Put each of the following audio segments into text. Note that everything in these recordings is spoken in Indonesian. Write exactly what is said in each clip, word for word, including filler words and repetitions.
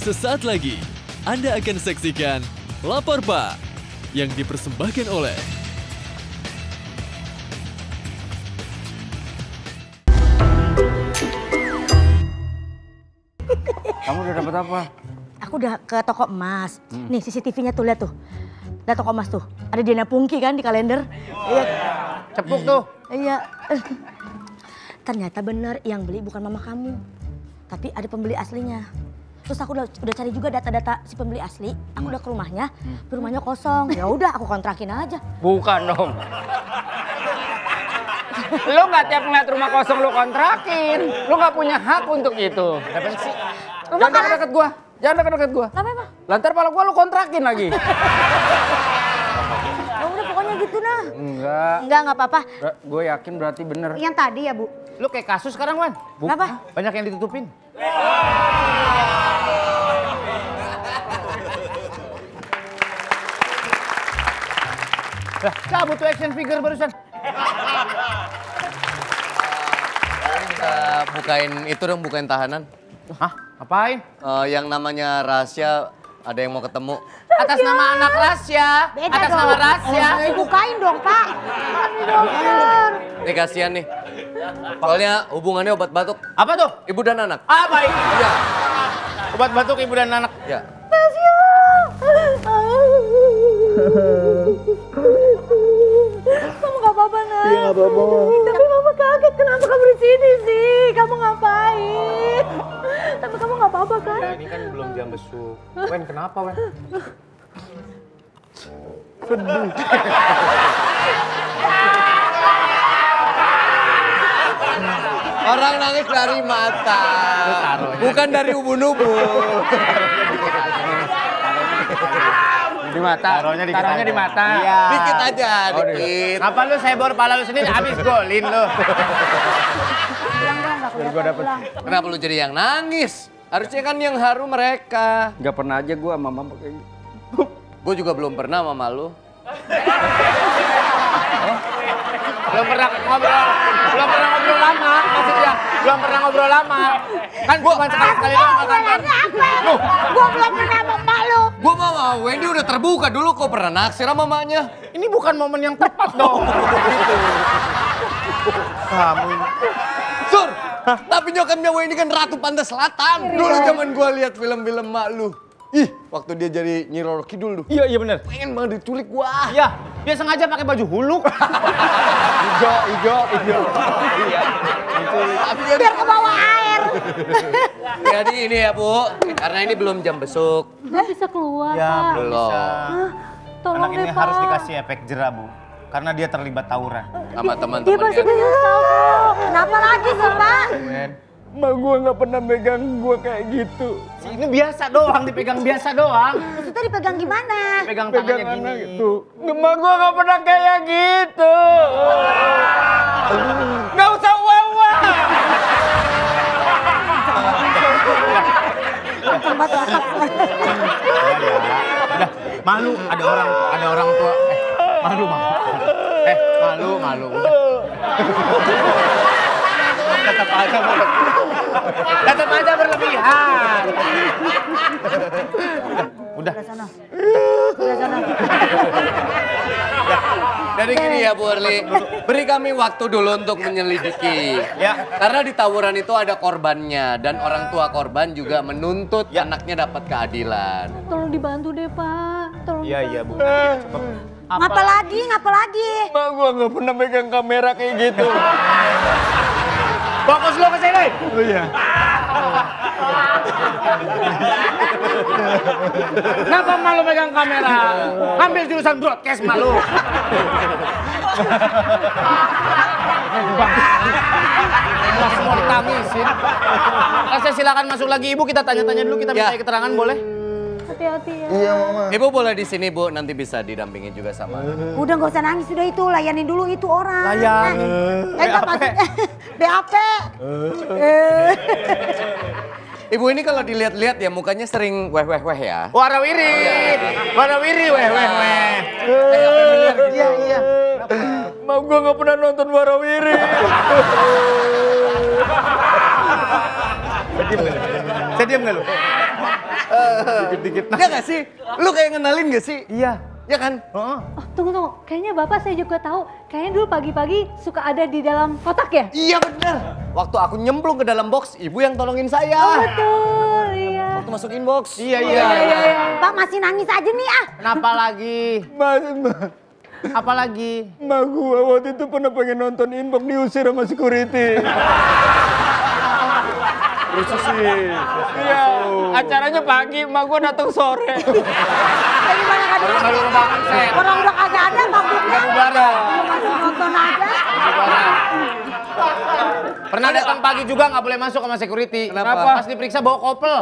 Sesaat lagi, Anda akan saksikan Lapor Pak yang dipersembahkan oleh Kamu udah dapat apa? Aku udah ke toko emas. Hmm. Nih C C T V-nya tuh, lihat tuh. Lihat toko emas tuh. Ada Diana Pungki kan di kalender. Iya. Cepuk tuh. Iya. Ternyata bener yang beli bukan mama kamu. Tapi ada pembeli aslinya. Terus aku udah, udah cari juga data-data si pembeli asli. Aku udah ke rumahnya, hmm. rumahnya kosong. Ya udah aku kontrakin aja. Bukan dong. Lu nggak tiap ngeliat rumah kosong lu kontrakin. Lu nggak punya hak untuk itu. Apa sih? Jangan deket-deket gua. Jangan deket-deket gua. Kenapa? Lantar pala gua lu kontrakin lagi. Ya udah pokoknya gitu nah. Enggak. Enggak, enggak apa-apa. Gue yakin berarti bener. Yang tadi ya, Bu. Lu kayak kasus sekarang, Wan. Kenapa? Banyak yang ditutupin. Lah, cabut tuh action figure barusan. Kita bukain itu dong, bukain tahanan. Hah? Apain? Uh, yang namanya Rasya, ada yang mau ketemu. Atas nama anak Rasya. Beda Atas dong. nama Rasya. Eh, dibukain dong, Pak. Ini dokter. Nih kasihan nih. Soalnya hubungannya obat batuk. Apa tuh? Ibu dan anak. Ah, baik. Iya. Obat batuk ibu dan anak. Ya. Kamu gak apa-apa, Nak? Iya, gak apa-apa. Tapi Mama kaget, kenapa kamu di sini sih? Kamu ngapain? Tapi kamu gak apa-apa kan? Ya, ini kan belum jam besuk. Wen, kenapa, Wen? Sedih. Orang nangis dari mata, bukan dari ubun-ubun. Di mata. Taruhnya di, Taruhnya di mata. Iya. Dikit aja, oh, dikit. Apa lu sebor pala lu sendiri habis golin lu. Pulang dong, gak kelihatan pulang. Kenapa lu jadi yang nangis? Harusnya kan yang haru mereka. Gak pernah aja gua sama mama kayak gitu. Gue juga belum pernah sama lu. Belum pernah ngobrol, belum pernah ngobrol lama, maksudnya belum pernah ngobrol lama. Kan gua cuma sekali-sekali doang ke kantor. Loh, gua belum pernah sama emak lu. Gua sama Wendy udah terbuka dulu, kok pernah naksir sama mamanya. Ini bukan momen yang tepat dong. Kamu ini. Sur, tapi nyokapnya Wendy kan Ratu Pantai Selatan. Dulu zaman gua lihat film-film mak lu. Ih, waktu dia jadi Nyi Roro Kidul tuh. Iya, iya bener. Pengen banget diculik gua. Iya, dia sengaja pakai baju huluk. Ijo, ijo, ijo. Iya. Biar ke bawah air. Jadi ini ya, Bu. Karena ini belum jam besuk. Nggak bisa keluar, Ya, Pak. belum Belum. bisa. Tolong Anak deh, ini Pak. harus dikasih efek jerah, Bu. Karena dia terlibat tawuran. Sama Dia teman-teman pasti dia. menyesal kok. Kenapa lagi sih, Pak? Men. Ma gua nggak pernah megang gua kayak gitu. Ini biasa doang, dipegang biasa doang. Maksudnya dipegang gimana? Pegang tangannya gini. Gitu. Ma gua nggak pernah kayak gitu. Nggak usah wawa. Udah, malu ada orang, ada orang tua. Eh, malu malu. Eh, malu malu. Udah. Tetap aja berlebihan. Tetap aja berlebihan. Udah. Udah sana. Udah sana. Jadi gini ya Bu Erli, beri kami waktu dulu untuk menyelidiki. Ya. Karena di tawuran itu ada korbannya dan orang tua korban juga menuntut Ya. anaknya dapat keadilan. Tolong dibantu deh, Pak. Tolong. Iya iya Bu. Ngapa lagi? Ngapa lagi? Ma gua nggak pernah megang kamera kayak gitu. Fokus lo ke sini. Oh iya. Kenapa malu megang kamera? Ambil jurusan broadcast malu. Mas semua ditangisin. Saya silakan masuk lagi Ibu, kita tanya-tanya dulu, kita minta Ya. keterangan boleh? Hati-hati ya. Iya Mama. Ibu boleh di sini Bu, nanti bisa didampingi juga sama. Udah nggak usah nangis, sudah itu layanin dulu itu orang. Layanin. Eh, nggak B A P. maksudnya B A P. Eh. Ibu ini kalau dilihat-lihat ya mukanya sering weh-weh-weh ya. Warawiri. Warawiri weh weh weh. Iya iya. Mau gua nggak pernah nonton Warawiri. Saya diam nggak lu? Saya diam nggak lu? Dikit-dikit. Ya gak sih? Lu kayak ngenalin gak sih? Iya. Ya kan? Heeh. Oh, tunggu tunggu. Kayaknya Bapak saya juga tahu. Kayaknya dulu pagi-pagi suka ada di dalam kotak ya? Iya bener. Waktu aku nyemplung ke dalam box, ibu yang tolongin saya. Oh, betul, iya. Waktu masukin box. Iya, iya, iya. Pak masih nangis aja nih ah. Kenapa lagi? Mas, mas. Apalagi? Ma gua waktu itu pernah pengen nonton Inbox diusir sama security. Lucu sih. Iya, acaranya pagi, emak gua datang sore. Jadi banyak ada. Baru bangun set. Orang udah kagak ada mabuknya. Bareng. Masih nonton aja. Pernah datang pagi juga nggak boleh masuk sama security. Kenapa? Pas diperiksa bawa kopel.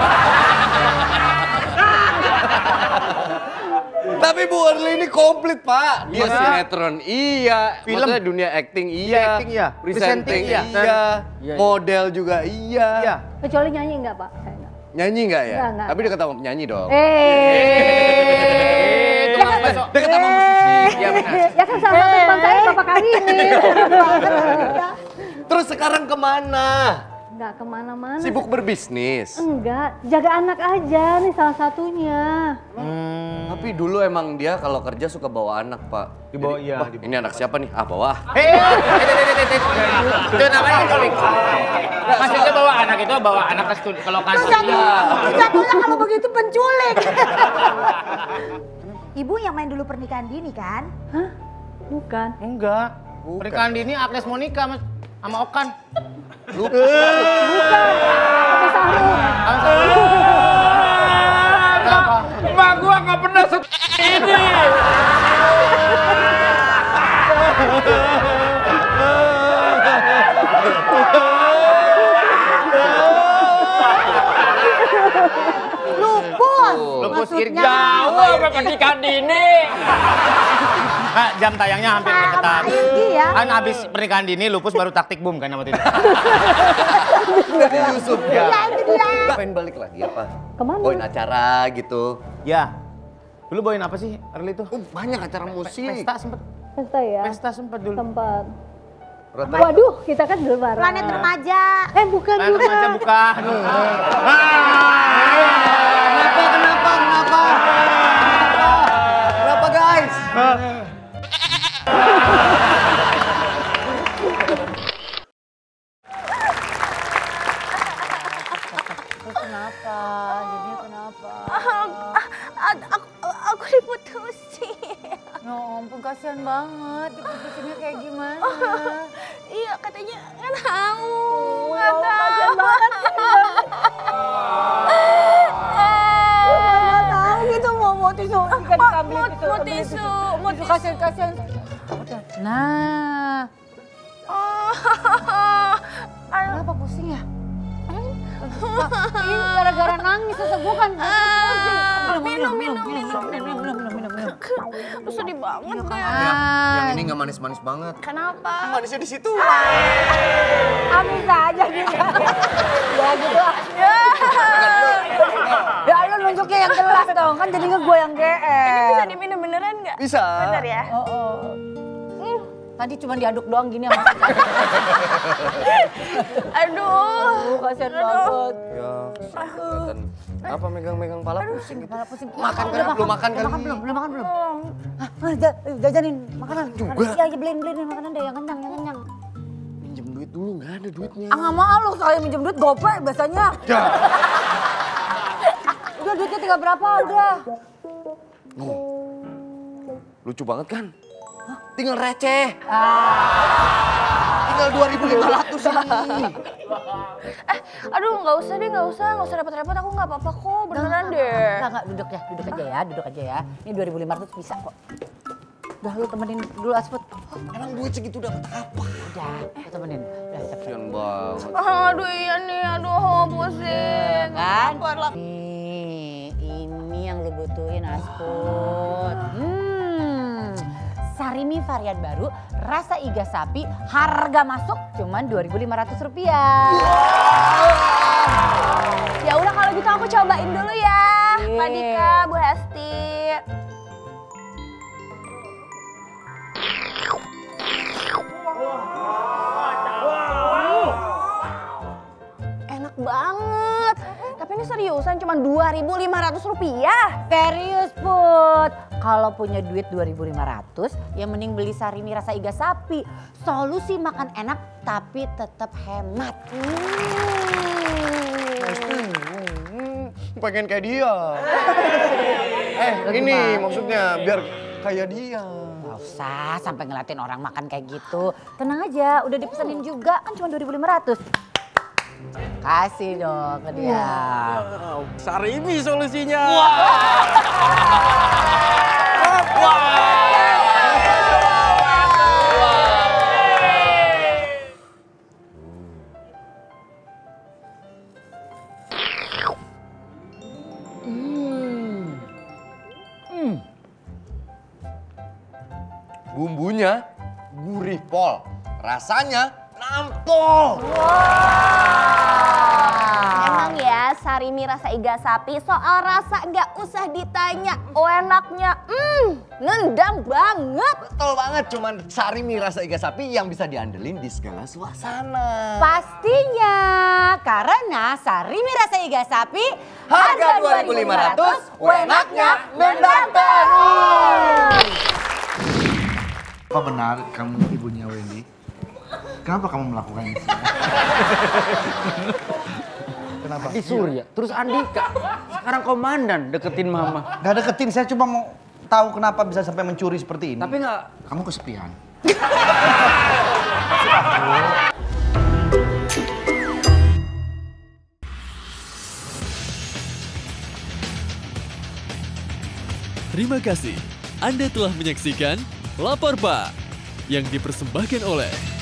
Tapi Bu Orly ini komplit, Pak. Dia Iya. sinetron, iya. Film. Maksudnya dunia acting, iya. Iya, acting, iya. Presenting, Presenting, iya. iya. Iya. Model juga, iya. Iya. Kecuali nyanyi enggak, Pak? Saya enggak. Nyanyi nggak ya? Nggak, nggak. Tapi dia ketemu penyanyi dong. Eh. Eh, itu Mas Baso. Dia ketemu musisi. Iya benar. Ya kan salah satu teman saya Bapak kali ini. Terus sekarang kemana? Enggak kemana-mana. Sibuk berbisnis. Enggak, jaga anak aja nih salah satunya. Hmm. Tapi dulu emang dia kalau kerja suka bawa anak, Pak. Dibawa, Jadi, iya, wah, dibawa. ini anak siapa nih? Ah, bawa. Hei, eh, eh, eh, eh, itu namanya penculik. Maksudnya bawa anak itu bawa anak ke studi ke lokasi. Jatuhnya kalau begitu penculik. Ibu yang main dulu pernikahan dini kan? Hah? Bukan. Enggak. Pernikahan dini Agnes Monica Mas sama Okan. Apa Sahrul? Kenapa? Mak gua nggak pernah se ini. Lupus. Lupus Maksudnya. Jauh Apa pernikahan dini? Ah, jam tayangnya hampir deketan. Tinggi ya. Kan habis pernikahan dini Lupus baru taktik boom kan waktu itu. Dari Yusuf ya. Ya itu dia. Pengen balik lagi apa? Kemana? Bawain acara gitu. Ya. Dulu bawain apa sih Early itu? Oh, banyak acara musik. Pesta sempet. Pesta ya? Pesta sempet dulu. Tempat. Rata- Waduh, kita kan dulu bareng. Planet remaja. Eh, bukan Ayo juga. remaja bukan. Kenapa, kenapa, kenapa? Kenapa, guys? Kenapa? Jadi kenapa? Aku, aku diputusin. Ya ampun kasihan banget, diputusinnya kayak gimana? Iya katanya nggak tahu. Nggak tahu. Kasihan banget. Nggak tahu gitu mau mau tisu. Kan Mau, mau tisu, mau tisu kasihan kasihan. Nah, kenapa pusing ya? Ini gara-gara nangis, susah gue kan pusing. Minum, minum, minum, minum, minum, minum, minum. Lu sedih banget deh. Yang ini nggak manis-manis banget. Kenapa? Manisnya di situ. Amin aja gitu. Ya gitu ah. Ya lu nunjuknya yang jelas dong, kan jadinya gue yang G R. Ini bisa diminum beneran nggak? Bisa. Bener ya? Oh, oh. Tadi cuma diaduk doang gini sama Aduh. kasihan banget. Ya, kelihatan. Apa megang-megang pala pusing gitu. Malah pusing. Makan Udah kan? Belum makan Udah kali. makan belum? Belum makan belum? Hah, ja- jajanin makanan. Juga. Iya, iya beliin beliin makanan deh yang kenyang, yang kenyang. Minjem duit dulu, nggak ada duitnya. Ah nggak mau lu sekali minjem duit gope biasanya. Ya. Udah duitnya tinggal berapa udah. Lucu banget kan? Tinggal receh. Tinggal dua ribu lima ratus ini. Eh, aduh nggak usah deh, nggak usah, nggak usah repot-repot. Aku nggak apa-apa kok, beneran deh. Enggak, enggak, duduk ya, duduk aja ya, duduk aja ya. Ini dua ribu lima ratus bisa kok. Udah lu temenin dulu Asput. Emang duit segitu dapat apa? Udah, lu temenin. Udah, cepet. Kasian banget. Aduh iya nih, aduh pusing. Kan? Apa lah? Nih, ini yang lu butuhin Asput. Hmm, Sarimi varian baru, rasa iga sapi, harga masuk cuman dua ribu lima ratus rupiah. Ya udah kalau gitu aku cobain dulu ya. Iya. Kak Dika, Bu Hesti. Enak banget. Tapi ini seriusan cuma dua ribu lima ratus rupiah. Serius Put, kalau punya duit dua ribu lima ratus ya mending beli Sarimi rasa iga sapi. Solusi makan enak tapi tetap hemat. Hmm, pengen kayak dia. eh ini maksudnya biar kayak dia. Gak usah sampai ngeliatin orang makan kayak gitu. Tenang aja, udah dipesenin juga kan cuma dua ribu lima ratus. Kasih dong ke dia. Wow, Sarimi solusinya. Bumbunya gurih pol, rasanya nampol. Emang ya Sarimi rasa iga sapi soal rasa nggak usah ditanya. Oh enaknya, hmm, nendang banget. Betul banget, cuman Sarimi rasa iga sapi yang bisa diandelin di segala suasana. Pastinya, karena Sarimi rasa iga sapi Harga dua ribu lima ratus, enaknya nendang terus. Apa benar kamu ibunya Wendy? Kenapa kamu melakukan ini? Kenapa? Di Surya, terus Andika. Sekarang komandan deketin mama. Gak deketin, saya cuma mau tahu kenapa bisa sampai mencuri seperti ini. Tapi nggak. Kamu kesepian. Terima kasih. Anda telah menyaksikan Lapor Pak yang dipersembahkan oleh